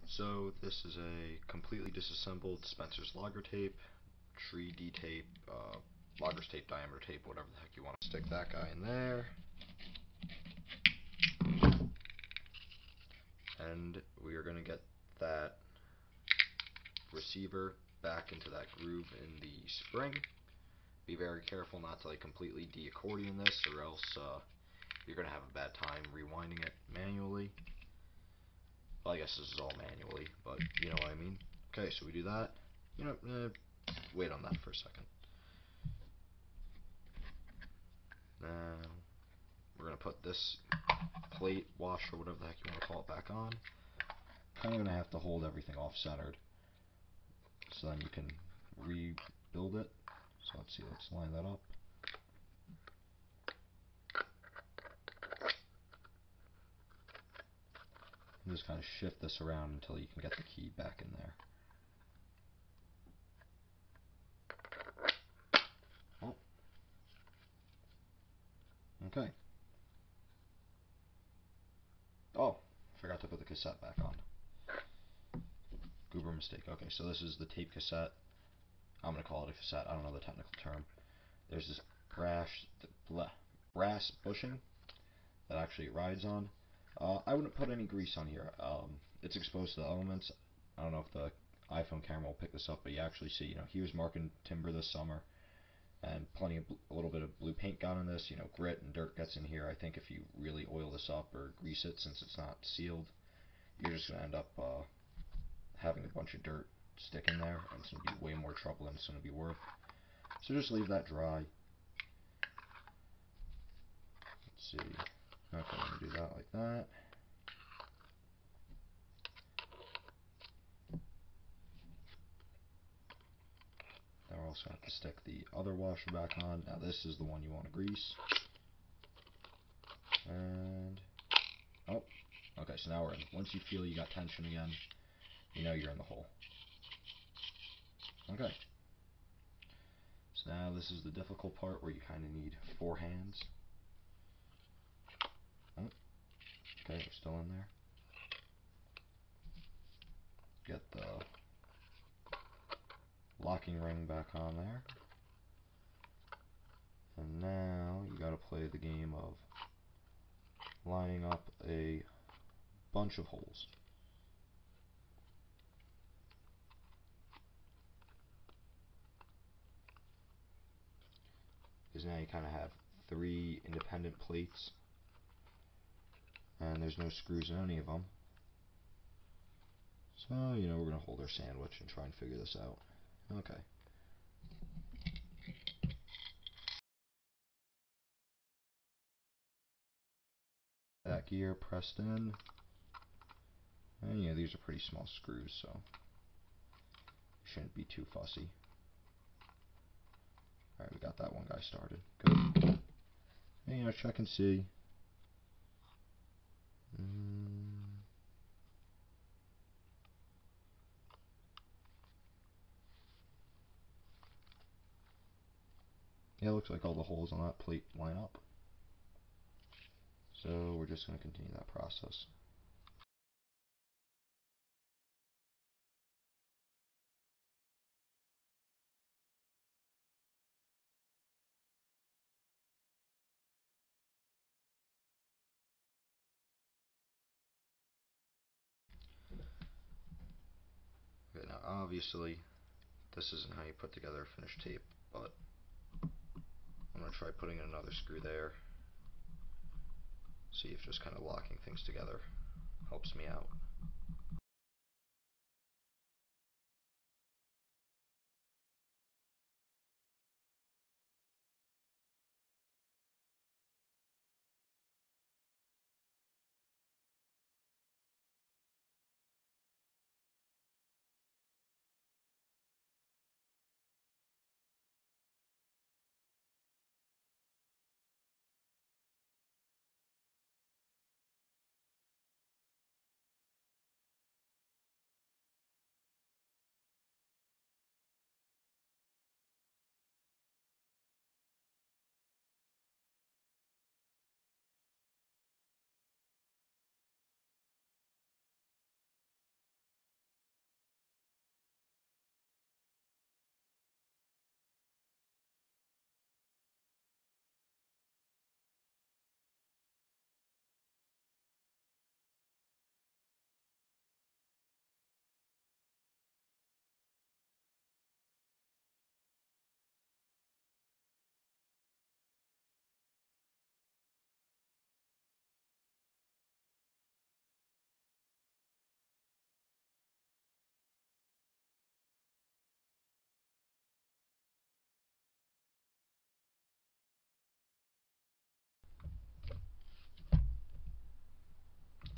So this is a completely disassembled Spencer's lager tape, tree D tape, logger's tape, diameter tape, whatever the heck you want. Stick that guy in there, and we are going to get that receiver back into that groove in the spring. Be very careful not to completely de-accordion this, or else you're going to have a bad time rewinding it manually. Well, I guess this is all manually, but you know what I mean. Okay, so we do that. Wait on that for a second. Now, we're going to put this plate, washer, whatever the heck you want to call it, back on. Kind of going to have to hold everything off-centered, so then you can rebuild it. So let's see, let's line that up. And just kind of shift this around until you can get the key back in there. Oh. Okay. Oh, forgot to put the cassette back on. Goober mistake. Okay, so this is the tape cassette. I'm going to call it a cassette. I don't know the technical term. There's this brass bushing that actually it rides on. I wouldn't put any grease on here. It's exposed to the elements. I don't know if the iPhone camera will pick this up, but you actually see, here's marking timber this summer, and a little bit of blue paint got on this. Grit and dirt gets in here. I think if you really oil this up or grease it, since it's not sealed, you're just going to end up having a bunch of dirt stick in there, and it's going to be way more trouble than it's going to be worth. So just leave that dry. Let's see. Okay, I'm going to do that like that. Then we're also going to have to stick the other washer back on. Now this is the one you want to grease. And, oh, okay, so now we're in. Once you feel you got tension again, you know you're in the hole. Okay. So now this is the difficult part where you kind of need 4 hands. Oh, okay, we're still in there. Get the locking ring back on there. And now you gotta play the game of lining up a bunch of holes. Because now you kind of have 3 independent plates, and there's no screws in any of them. So, we're going to hold our sandwich and try and figure this out. Okay. That gear pressed in. And these are pretty small screws, so shouldn't be too fussy. Alright, we got that one guy started. Good. And, check and see. Yeah, it looks like all the holes on that plate line up. So we're just going to continue that process. Okay, now obviously this isn't how you put together a finished tape, but I'm going to try putting another screw there. See if just kind of locking things together helps me out.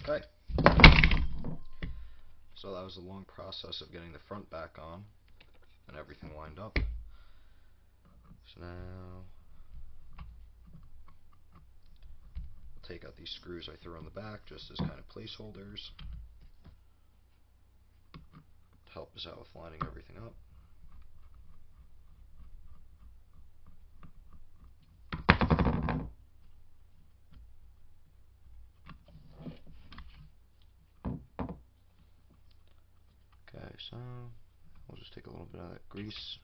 Okay. So that was a long process of getting the front back on and everything lined up. So now I'll take out these screws I threw on the back just as kind of placeholders to help us out with lining everything up. Okay, so we'll just take a little bit of that grease.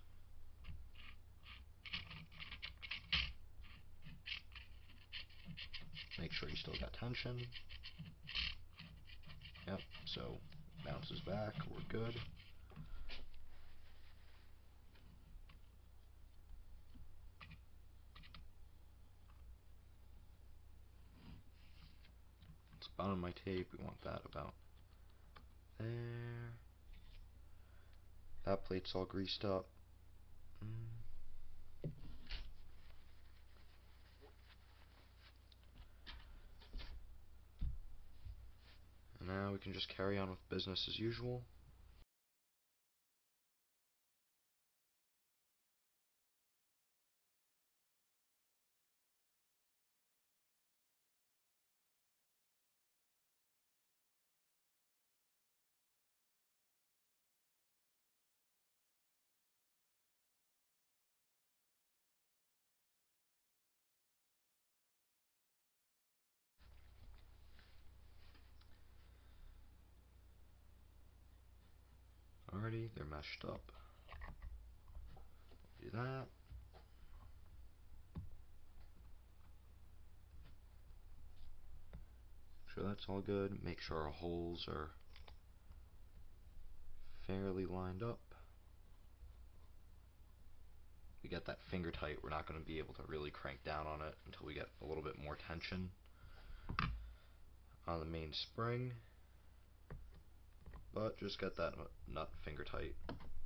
Make sure you still got tension. Yep, so bounces back, we're good. It's bottom of my tape, we want that about there. That plate's all greased up. And now we can just carry on with business as usual. Alrighty, they're meshed up. Do that. Make sure that's all good. Make sure our holes are fairly lined up. We get that finger tight, we're not going to be able to really crank down on it until we get a little bit more tension on the main spring. But just get that nut finger tight.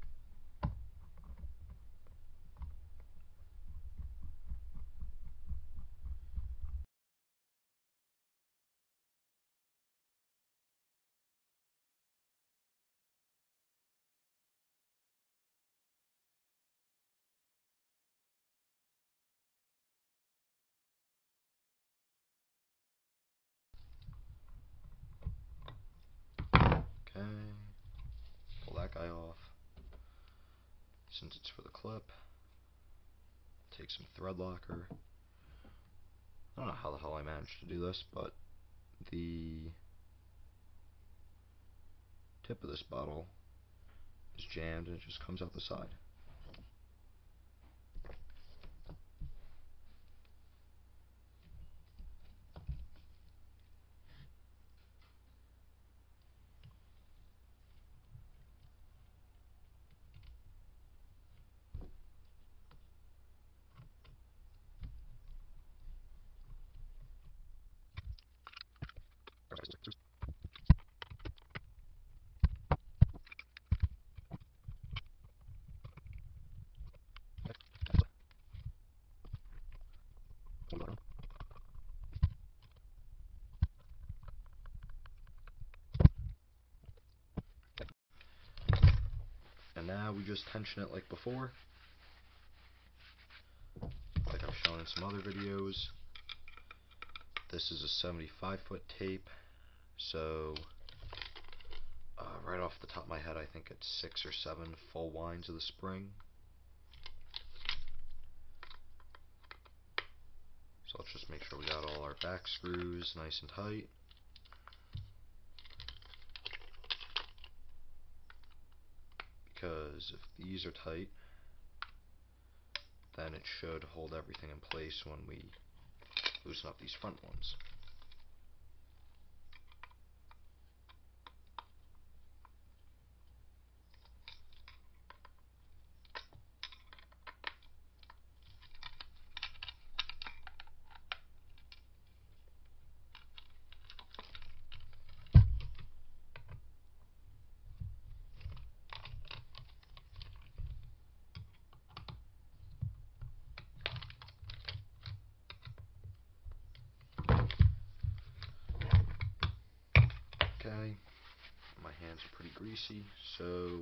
Okay, pull that guy off. Since it's for the clip, take some thread locker. I don't know how the hell I managed to do this, but the tip of this bottle is jammed and it just comes out the side. And now we just tension it like before, like I've shown in some other videos. This is a 75-foot tape, so right off the top of my head I think it's 6 or 7 full winds of the spring. So let's just make sure we got all our back screws nice and tight. Because if these are tight, then it should hold everything in place when we loosen up these front ones. hands are pretty greasy, so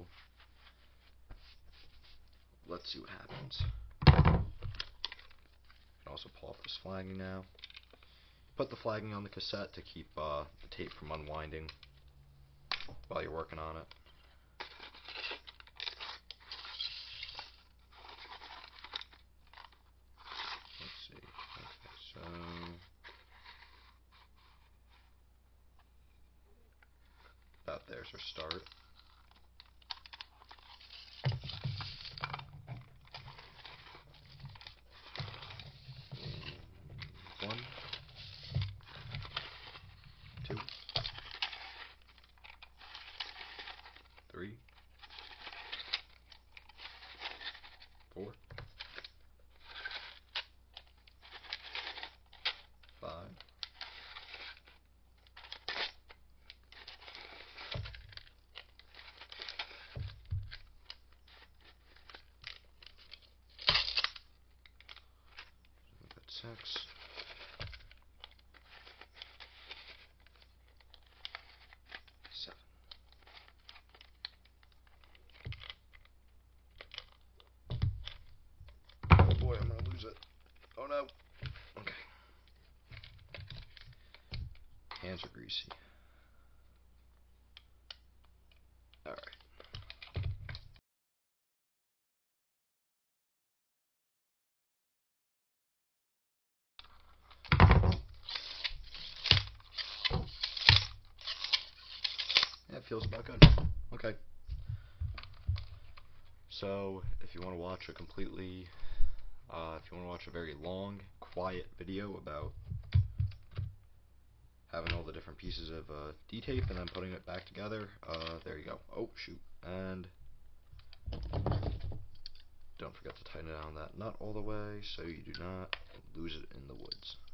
let's see what happens. You can also pull off this flagging now. Put the flagging on the cassette to keep the tape from unwinding while you're working on it. Let's see. Okay, so about there's our start. One, two, three, four, five, that's 6, 7. Oh boy, I'm gonna lose it. Oh no. Okay. Hands are greasy. Alright. Yeah, it feels about good. Okay. So, if you want to watch a completely, if you want to watch a very long, quiet video about having all the different pieces of D-tape and then putting it back together, there you go. Oh, shoot. And don't forget to tighten down that nut all the way so you do not lose it in the woods.